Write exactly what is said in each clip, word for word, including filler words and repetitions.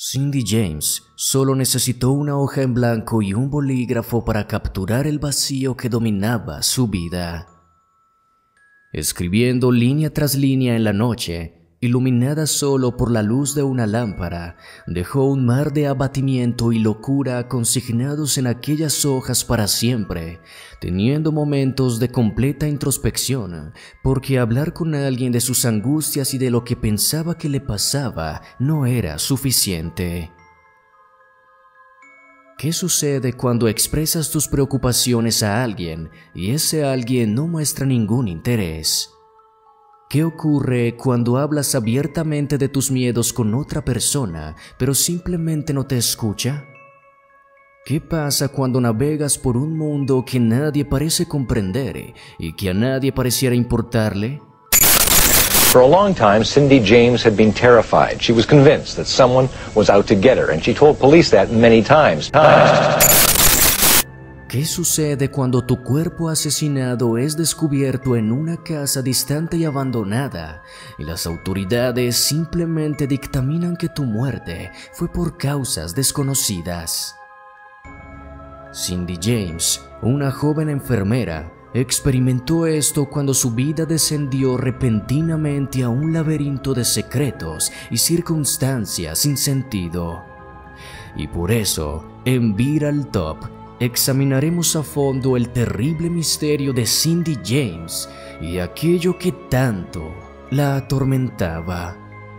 Cindy James solo necesitó una hoja en blanco y un bolígrafo para capturar el vacío que dominaba su vida. Escribiendo línea tras línea en la noche, iluminada solo por la luz de una lámpara, dejó un mar de abatimiento y locura consignados en aquellas hojas para siempre, teniendo momentos de completa introspección, porque hablar con alguien de sus angustias y de lo que pensaba que le pasaba no era suficiente. ¿Qué sucede cuando expresas tus preocupaciones a alguien y ese alguien no muestra ningún interés? ¿Qué ocurre cuando hablas abiertamente de tus miedos con otra persona, pero simplemente no te escucha? ¿Qué pasa cuando navegas por un mundo que nadie parece comprender y que a nadie pareciera importarle? For a long time, Cindy James had been terrified. She was convinced that someone was out to get her, and she told police that many times. ¿Qué sucede cuando tu cuerpo asesinado es descubierto en una casa distante y abandonada y las autoridades simplemente dictaminan que tu muerte fue por causas desconocidas? Cindy James, una joven enfermera, experimentó esto cuando su vida descendió repentinamente a un laberinto de secretos y circunstancias sin sentido. Y por eso, en Viral Top, examinaremos a fondo el terrible misterio de Cindy James y aquello que tanto la atormentaba.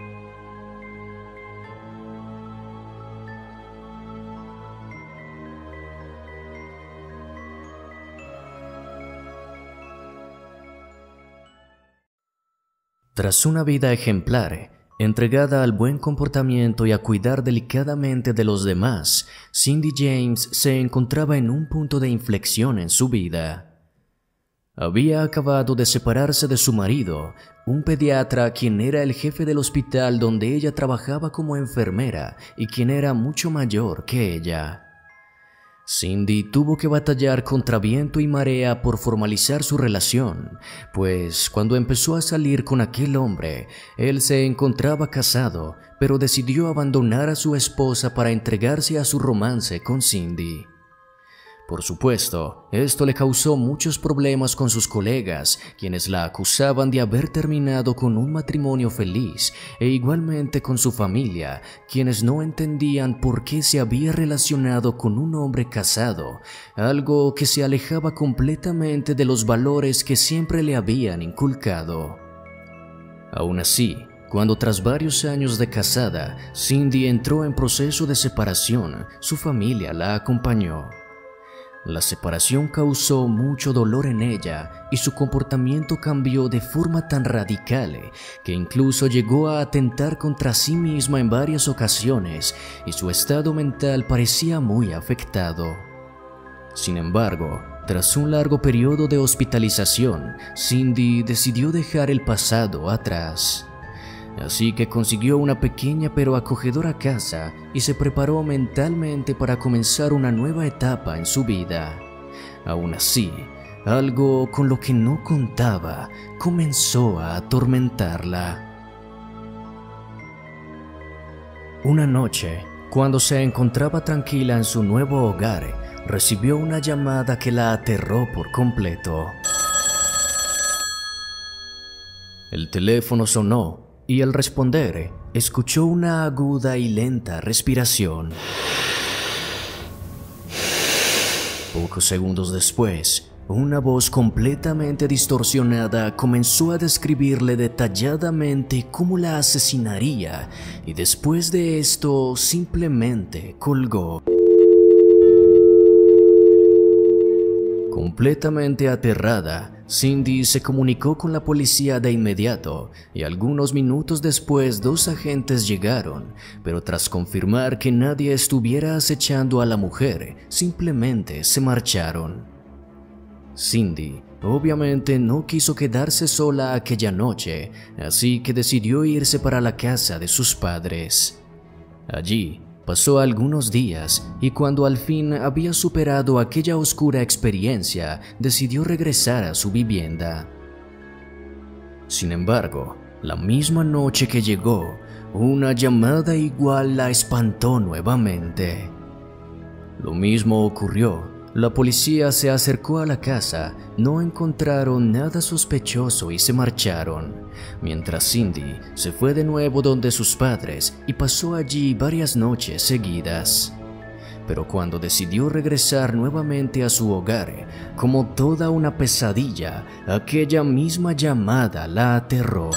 Tras una vida ejemplar, entregada al buen comportamiento y a cuidar delicadamente de los demás, Cindy James se encontraba en un punto de inflexión en su vida. Había acabado de separarse de su marido, un pediatra quien era el jefe del hospital donde ella trabajaba como enfermera y quien era mucho mayor que ella. Cindy tuvo que batallar contra viento y marea por formalizar su relación, pues cuando empezó a salir con aquel hombre, él se encontraba casado, pero decidió abandonar a su esposa para entregarse a su romance con Cindy. Por supuesto, esto le causó muchos problemas con sus colegas, quienes la acusaban de haber terminado con un matrimonio feliz, e igualmente con su familia, quienes no entendían por qué se había relacionado con un hombre casado, algo que se alejaba completamente de los valores que siempre le habían inculcado. Aún así, cuando tras varios años de casada, Cindy entró en proceso de separación, su familia la acompañó. La separación causó mucho dolor en ella y su comportamiento cambió de forma tan radical que incluso llegó a atentar contra sí misma en varias ocasiones y su estado mental parecía muy afectado. Sin embargo, tras un largo periodo de hospitalización, Cindy decidió dejar el pasado atrás. Así que consiguió una pequeña pero acogedora casa y se preparó mentalmente para comenzar una nueva etapa en su vida. Aún así, algo con lo que no contaba comenzó a atormentarla. Una noche, cuando se encontraba tranquila en su nuevo hogar, recibió una llamada que la aterró por completo. El teléfono sonó y al responder, escuchó una aguda y lenta respiración. Pocos segundos después, una voz completamente distorsionada comenzó a describirle detalladamente cómo la asesinaría y después de esto simplemente colgó. Completamente aterrada, Cindy se comunicó con la policía de inmediato y algunos minutos después dos agentes llegaron, pero tras confirmar que nadie estuviera acechando a la mujer, simplemente se marcharon. Cindy obviamente no quiso quedarse sola aquella noche, así que decidió irse para la casa de sus padres. Allí pasó algunos días y cuando al fin había superado aquella oscura experiencia, decidió regresar a su vivienda. Sin embargo, la misma noche que llegó, una llamada igual la espantó nuevamente. Lo mismo ocurrió. La policía se acercó a la casa, no encontraron nada sospechoso y se marcharon, mientras Cindy se fue de nuevo donde sus padres y pasó allí varias noches seguidas. Pero cuando decidió regresar nuevamente a su hogar, como toda una pesadilla, aquella misma llamada la aterró.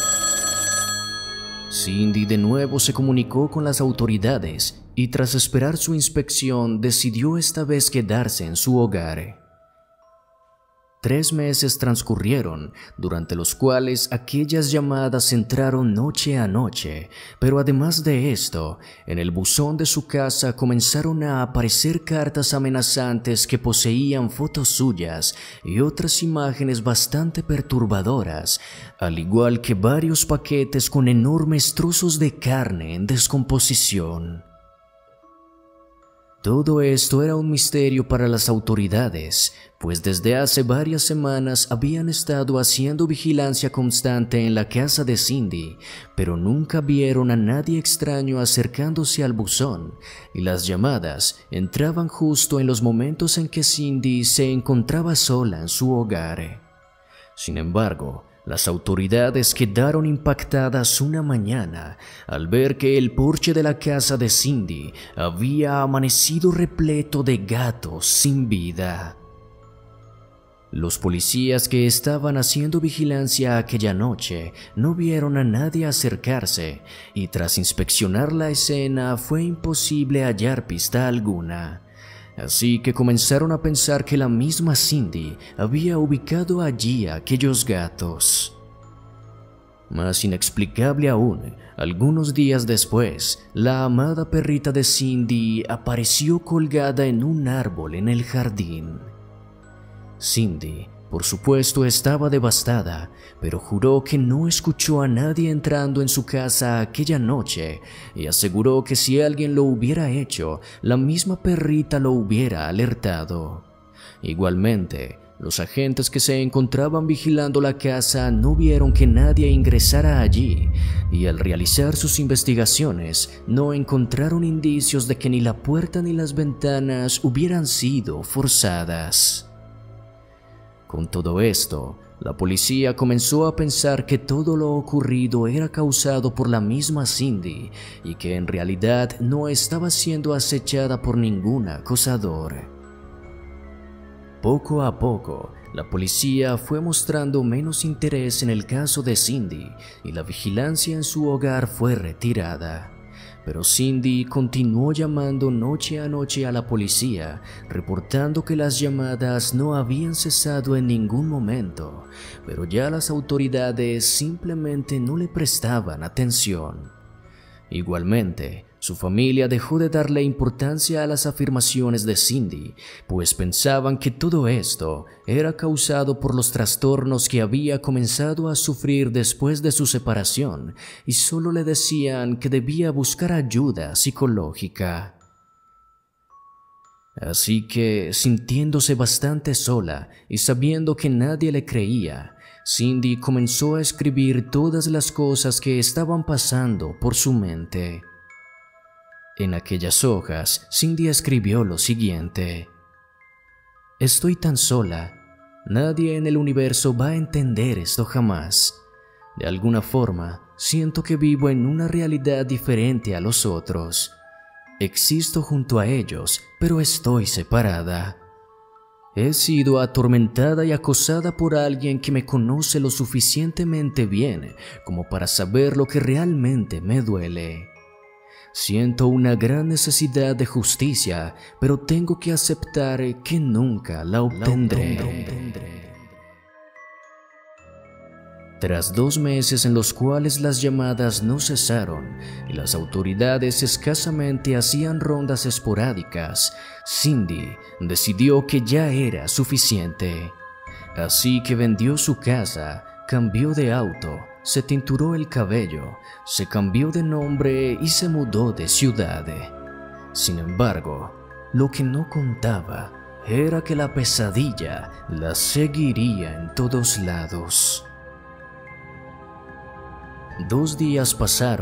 Cindy de nuevo se comunicó con las autoridades y tras esperar su inspección decidió esta vez quedarse en su hogar. Tres meses transcurrieron, durante los cuales aquellas llamadas entraron noche a noche, pero además de esto, en el buzón de su casa comenzaron a aparecer cartas amenazantes que poseían fotos suyas y otras imágenes bastante perturbadoras, al igual que varios paquetes con enormes trozos de carne en descomposición. Todo esto era un misterio para las autoridades, pues desde hace varias semanas habían estado haciendo vigilancia constante en la casa de Cindy, pero nunca vieron a nadie extraño acercándose al buzón, y las llamadas entraban justo en los momentos en que Cindy se encontraba sola en su hogar. Sin embargo, las autoridades quedaron impactadas una mañana al ver que el porche de la casa de Cindy había amanecido repleto de gatos sin vida. Los policías que estaban haciendo vigilancia aquella noche no vieron a nadie acercarse y tras inspeccionar la escena fue imposible hallar pista alguna. Así que comenzaron a pensar que la misma Cindy había ubicado allí a aquellos gatos. Más inexplicable aún, algunos días después, la amada perrita de Cindy apareció colgada en un árbol en el jardín. Cindy, por supuesto, estaba devastada, pero juró que no escuchó a nadie entrando en su casa aquella noche y aseguró que si alguien lo hubiera hecho, la misma perrita lo hubiera alertado. Igualmente, los agentes que se encontraban vigilando la casa no vieron que nadie ingresara allí y al realizar sus investigaciones no encontraron indicios de que ni la puerta ni las ventanas hubieran sido forzadas. Con todo esto, la policía comenzó a pensar que todo lo ocurrido era causado por la misma Cindy y que en realidad no estaba siendo acechada por ningún acosador. Poco a poco, la policía fue mostrando menos interés en el caso de Cindy y la vigilancia en su hogar fue retirada. Pero Cindy continuó llamando noche a noche a la policía, reportando que las llamadas no habían cesado en ningún momento, pero ya las autoridades simplemente no le prestaban atención. Igualmente, su familia dejó de darle importancia a las afirmaciones de Cindy, pues pensaban que todo esto era causado por los trastornos que había comenzado a sufrir después de su separación y solo le decían que debía buscar ayuda psicológica. Así que, sintiéndose bastante sola y sabiendo que nadie le creía, Cindy comenzó a escribir todas las cosas que estaban pasando por su mente. En aquellas hojas, Cindy escribió lo siguiente: «Estoy tan sola. Nadie en el universo va a entender esto jamás. De alguna forma, siento que vivo en una realidad diferente a los otros. Existo junto a ellos, pero estoy separada. He sido atormentada y acosada por alguien que me conoce lo suficientemente bien como para saber lo que realmente me duele. Siento una gran necesidad de justicia, pero tengo que aceptar que nunca la obtendré». Tras dos meses en los cuales las llamadas no cesaron y las autoridades escasamente hacían rondas esporádicas, Cindy decidió que ya era suficiente. Así que vendió su casa, cambió de auto, se tinturó el cabello, se cambió de nombre y se mudó de ciudad. Sin embargo, lo que no contaba era que la pesadilla la seguiría en todos lados. Dos días pasaron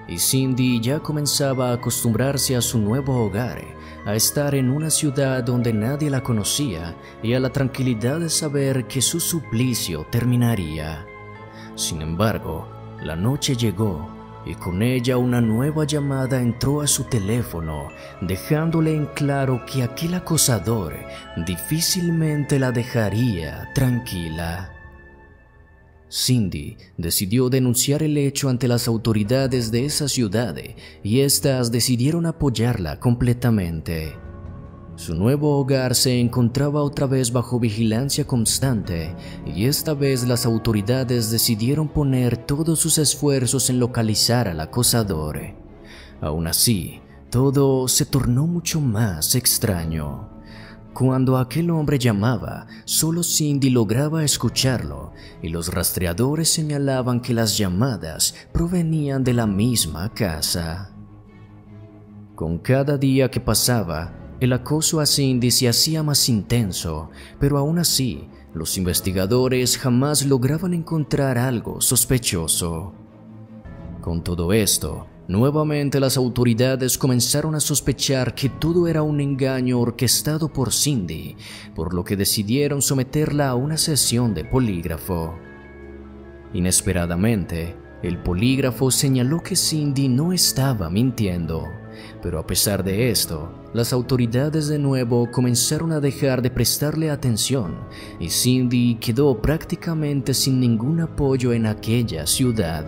y Cindy ya comenzaba a acostumbrarse a su nuevo hogar, a estar en una ciudad donde nadie la conocía y a la tranquilidad de saber que su suplicio terminaría. Sin embargo, la noche llegó y con ella una nueva llamada entró a su teléfono, dejándole en claro que aquel acosador difícilmente la dejaría tranquila. Cindy decidió denunciar el hecho ante las autoridades de esa ciudad y éstas decidieron apoyarla completamente. Su nuevo hogar se encontraba otra vez bajo vigilancia constante y esta vez las autoridades decidieron poner todos sus esfuerzos en localizar al acosador. Aún así, todo se tornó mucho más extraño. Cuando aquel hombre llamaba, solo Cindy lograba escucharlo y los rastreadores señalaban que las llamadas provenían de la misma casa. Con cada día que pasaba, el acoso a Cindy se hacía más intenso, pero aún así, los investigadores jamás lograban encontrar algo sospechoso. Con todo esto, nuevamente las autoridades comenzaron a sospechar que todo era un engaño orquestado por Cindy, por lo que decidieron someterla a una sesión de polígrafo. Inesperadamente, el polígrafo señaló que Cindy no estaba mintiendo, pero a pesar de esto, las autoridades de nuevo comenzaron a dejar de prestarle atención y Cindy quedó prácticamente sin ningún apoyo en aquella ciudad.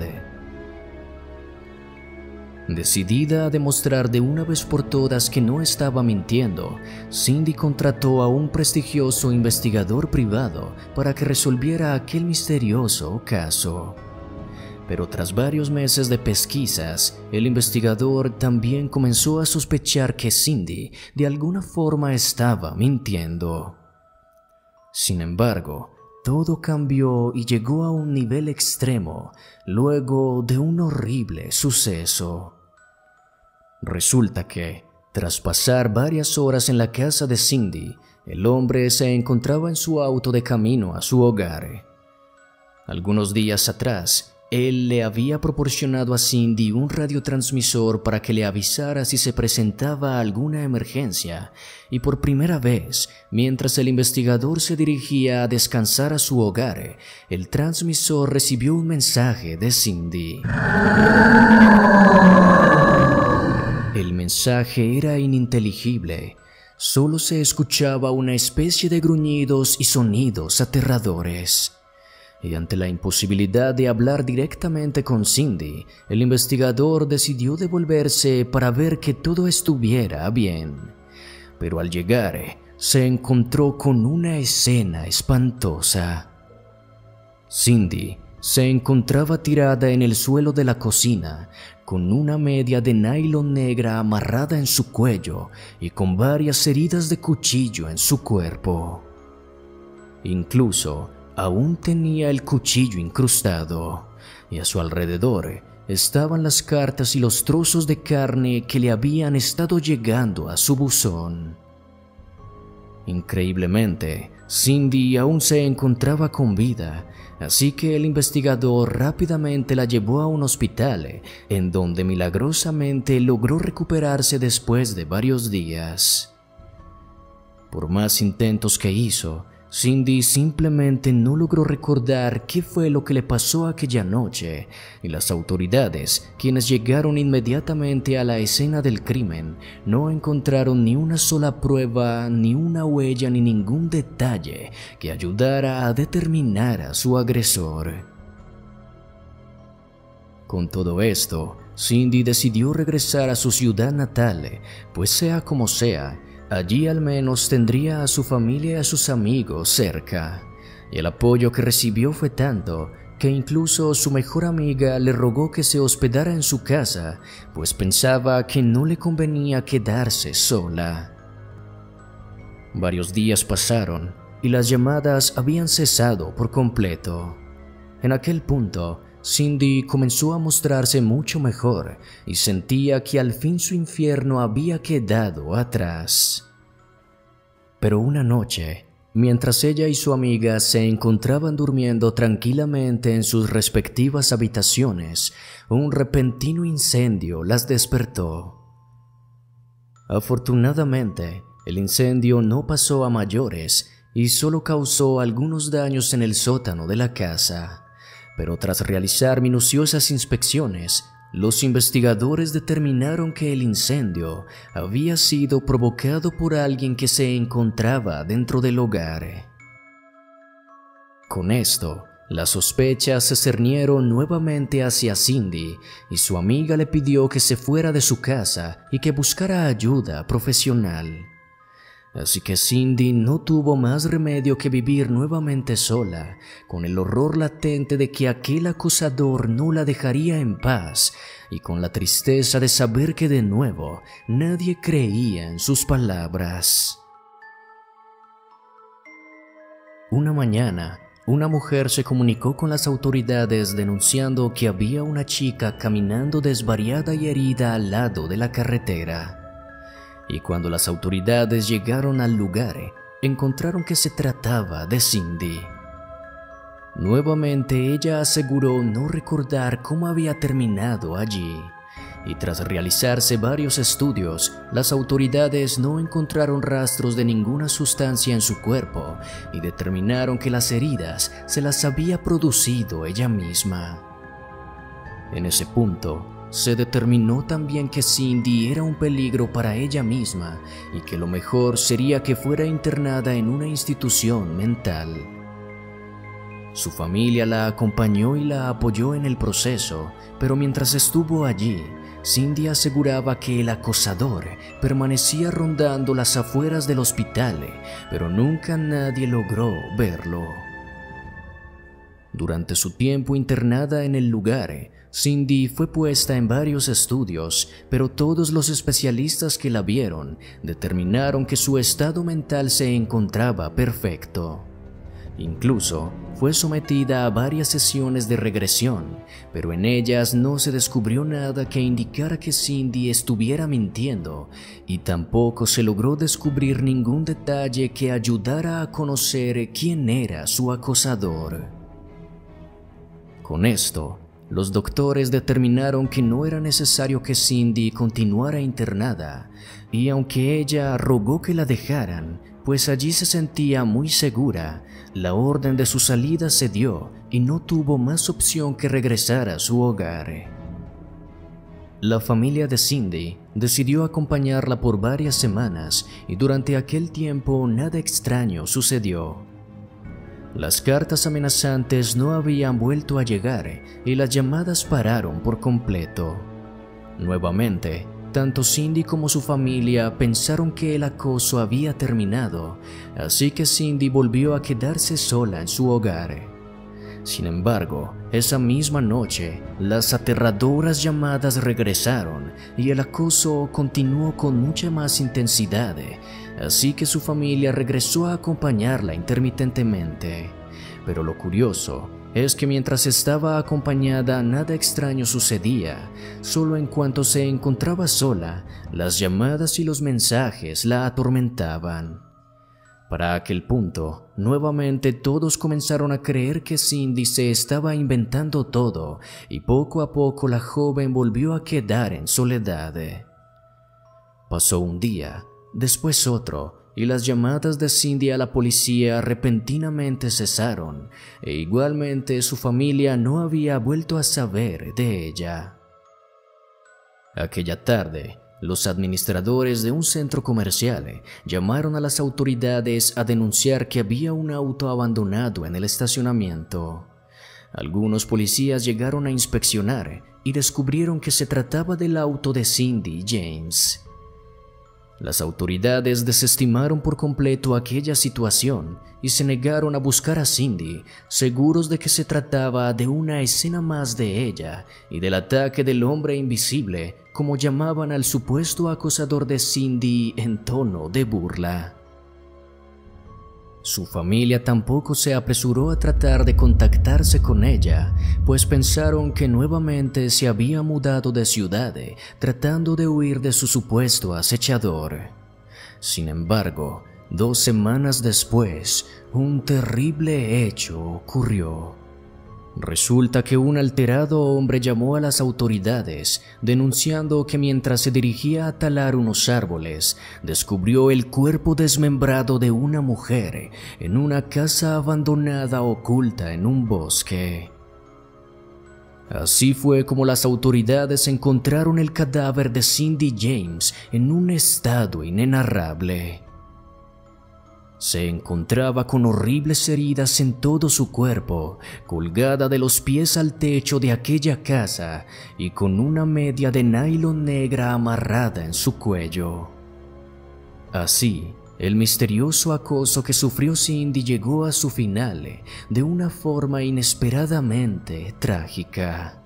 Decidida a demostrar de una vez por todas que no estaba mintiendo, Cindy contrató a un prestigioso investigador privado para que resolviera aquel misterioso caso. Pero tras varios meses de pesquisas, el investigador también comenzó a sospechar que Cindy de alguna forma estaba mintiendo. Sin embargo, todo cambió y llegó a un nivel extremo luego de un horrible suceso. Resulta que, tras pasar varias horas en la casa de Cindy, el hombre se encontraba en su auto de camino a su hogar. Algunos días atrás, él le había proporcionado a Cindy un radiotransmisor para que le avisara si se presentaba alguna emergencia, y por primera vez, mientras el investigador se dirigía a descansar a su hogar, el transmisor recibió un mensaje de Cindy. El mensaje era ininteligible, solo se escuchaba una especie de gruñidos y sonidos aterradores. Y ante la imposibilidad de hablar directamente con Cindy, el investigador decidió devolverse para ver que todo estuviera bien. Pero al llegar, se encontró con una escena espantosa. Cindy se encontraba tirada en el suelo de la cocina, con una media de nylon negra amarrada en su cuello y con varias heridas de cuchillo en su cuerpo. Incluso, aún tenía el cuchillo incrustado, y a su alrededor estaban las cartas y los trozos de carne que le habían estado llegando a su buzón. Increíblemente, Cindy aún se encontraba con vida, así que el investigador rápidamente la llevó a un hospital, en donde milagrosamente logró recuperarse después de varios días. Por más intentos que hizo, Cindy simplemente no logró recordar qué fue lo que le pasó aquella noche, y las autoridades, quienes llegaron inmediatamente a la escena del crimen, no encontraron ni una sola prueba, ni una huella, ni ningún detalle que ayudara a determinar a su agresor. Con todo esto, Cindy decidió regresar a su ciudad natal, pues sea como sea, allí al menos tendría a su familia y a sus amigos cerca, y el apoyo que recibió fue tanto que incluso su mejor amiga le rogó que se hospedara en su casa, pues pensaba que no le convenía quedarse sola. Varios días pasaron y las llamadas habían cesado por completo. En aquel punto, Cindy comenzó a mostrarse mucho mejor y sentía que al fin su infierno había quedado atrás. Pero una noche, Mientras ella y su amiga se encontraban durmiendo tranquilamente en sus respectivas habitaciones, un repentino incendio las despertó. Afortunadamente, el incendio no pasó a mayores y solo causó algunos daños en el sótano de la casa, pero tras realizar minuciosas inspecciones, los investigadores determinaron que el incendio había sido provocado por alguien que se encontraba dentro del hogar. Con esto, las sospechas se cernieron nuevamente hacia Cindy y su amiga le pidió que se fuera de su casa y que buscara ayuda profesional. Así que Cindy no tuvo más remedio que vivir nuevamente sola, con el horror latente de que aquel acosador no la dejaría en paz y con la tristeza de saber que de nuevo nadie creía en sus palabras. Una mañana, una mujer se comunicó con las autoridades denunciando que había una chica caminando desvariada y herida al lado de la carretera. Y cuando las autoridades llegaron al lugar, encontraron que se trataba de Cindy. Nuevamente ella aseguró no recordar cómo había terminado allí, y tras realizarse varios estudios, las autoridades no encontraron rastros de ninguna sustancia en su cuerpo y determinaron que las heridas se las había producido ella misma. En ese punto, se determinó también que Cindy era un peligro para ella misma y que lo mejor sería que fuera internada en una institución mental. Su familia la acompañó y la apoyó en el proceso, pero mientras estuvo allí, Cindy aseguraba que el acosador permanecía rondando las afueras del hospital, pero nunca nadie logró verlo. Durante su tiempo internada en el lugar, Cindy fue puesta en varios estudios, pero todos los especialistas que la vieron determinaron que su estado mental se encontraba perfecto. Incluso fue sometida a varias sesiones de regresión, pero en ellas no se descubrió nada que indicara que Cindy estuviera mintiendo y tampoco se logró descubrir ningún detalle que ayudara a conocer quién era su acosador. Con esto, los doctores determinaron que no era necesario que Cindy continuara internada, y aunque ella rogó que la dejaran, pues allí se sentía muy segura, la orden de su salida se dio y no tuvo más opción que regresar a su hogar. La familia de Cindy decidió acompañarla por varias semanas y durante aquel tiempo nada extraño sucedió. Las cartas amenazantes no habían vuelto a llegar y las llamadas pararon por completo. Nuevamente, tanto Cindy como su familia pensaron que el acoso había terminado, así que Cindy volvió a quedarse sola en su hogar. Sin embargo, esa misma noche, las aterradoras llamadas regresaron y el acoso continuó con mucha más intensidad, así que su familia regresó a acompañarla intermitentemente. Pero lo curioso es que mientras estaba acompañada nada extraño sucedía, solo en cuanto se encontraba sola, las llamadas y los mensajes la atormentaban. Para aquel punto, nuevamente todos comenzaron a creer que Cindy se estaba inventando todo y poco a poco la joven volvió a quedar en soledad. Pasó un día, después otro, y las llamadas de Cindy a la policía repentinamente cesaron, e igualmente su familia no había vuelto a saber de ella. Aquella tarde, los administradores de un centro comercial llamaron a las autoridades a denunciar que había un auto abandonado en el estacionamiento. Algunos policías llegaron a inspeccionar y descubrieron que se trataba del auto de Cindy James. Las autoridades desestimaron por completo aquella situación y se negaron a buscar a Cindy, seguros de que se trataba de una escena más de ella y del ataque del hombre invisible, como llamaban al supuesto acosador de Cindy en tono de burla. Su familia tampoco se apresuró a tratar de contactarse con ella, pues pensaron que nuevamente se había mudado de ciudad, tratando de huir de su supuesto acechador. Sin embargo, dos semanas después, un terrible hecho ocurrió. Resulta que un alterado hombre llamó a las autoridades, denunciando que mientras se dirigía a talar unos árboles, descubrió el cuerpo desmembrado de una mujer en una casa abandonada oculta en un bosque. Así fue como las autoridades encontraron el cadáver de Cindy James en un estado inenarrable. Se encontraba con horribles heridas en todo su cuerpo, colgada de los pies al techo de aquella casa y con una media de nylon negra amarrada en su cuello. Así, el misterioso acoso que sufrió Cindy llegó a su final de una forma inesperadamente trágica.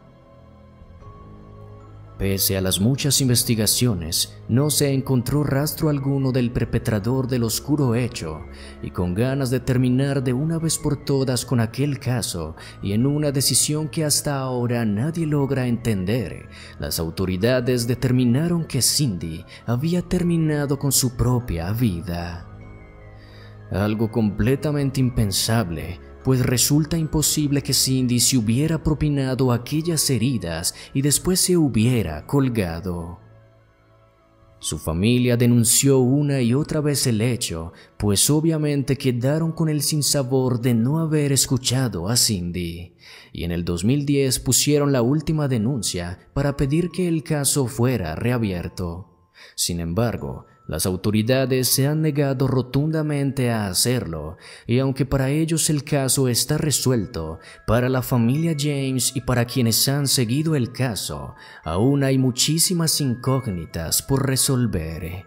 Pese a las muchas investigaciones, no se encontró rastro alguno del perpetrador del oscuro hecho, y con ganas de terminar de una vez por todas con aquel caso, y en una decisión que hasta ahora nadie logra entender, las autoridades determinaron que Cindy había terminado con su propia vida. Algo completamente impensable, pues resulta imposible que Cindy se hubiera propinado aquellas heridas y después se hubiera colgado. Su familia denunció una y otra vez el hecho, pues obviamente quedaron con el sinsabor de no haber escuchado a Cindy, y en el dos mil diez pusieron la última denuncia para pedir que el caso fuera reabierto. Sin embargo, las autoridades se han negado rotundamente a hacerlo, y aunque para ellos el caso está resuelto, para la familia James y para quienes han seguido el caso, aún hay muchísimas incógnitas por resolver.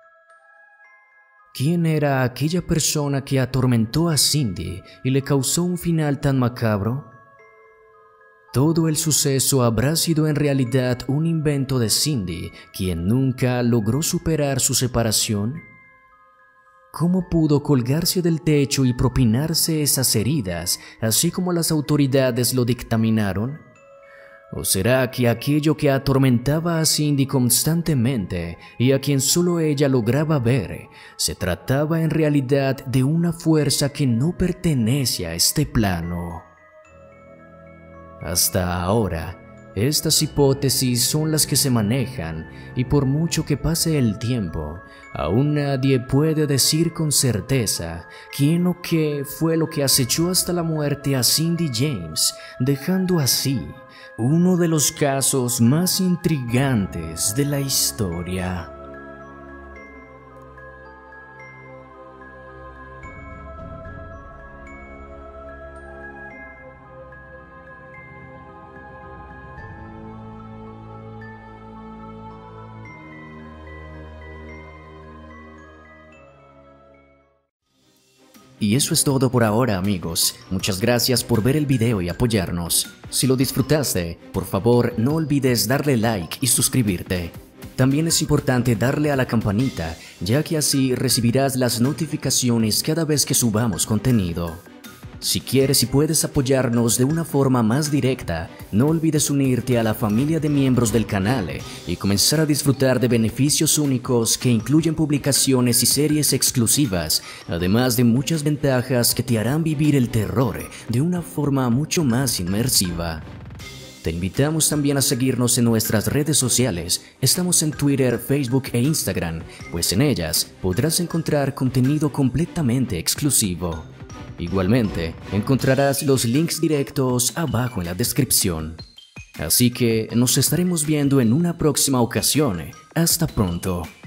¿Quién era aquella persona que atormentó a Cindy y le causó un final tan macabro? ¿Todo el suceso habrá sido en realidad un invento de Cindy, quien nunca logró superar su separación? ¿Cómo pudo colgarse del techo y propinarse esas heridas, así como las autoridades lo dictaminaron? ¿O será que aquello que atormentaba a Cindy constantemente y a quien solo ella lograba ver, se trataba en realidad de una fuerza que no pertenece a este plano? Hasta ahora, estas hipótesis son las que se manejan y por mucho que pase el tiempo, aún nadie puede decir con certeza quién o qué fue lo que acechó hasta la muerte a Cindy James, dejando así uno de los casos más intrigantes de la historia. Y eso es todo por ahora, amigos. Muchas gracias por ver el video y apoyarnos. Si lo disfrutaste, por favor no olvides darle like y suscribirte. También es importante darle a la campanita, ya que así recibirás las notificaciones cada vez que subamos contenido. Si quieres y puedes apoyarnos de una forma más directa, no olvides unirte a la familia de miembros del canal y comenzar a disfrutar de beneficios únicos que incluyen publicaciones y series exclusivas, además de muchas ventajas que te harán vivir el terror de una forma mucho más inmersiva. Te invitamos también a seguirnos en nuestras redes sociales. Estamos en Twitter, Facebook e Instagram, pues en ellas podrás encontrar contenido completamente exclusivo. Igualmente, encontrarás los links directos abajo en la descripción. Así que nos estaremos viendo en una próxima ocasión. Hasta pronto.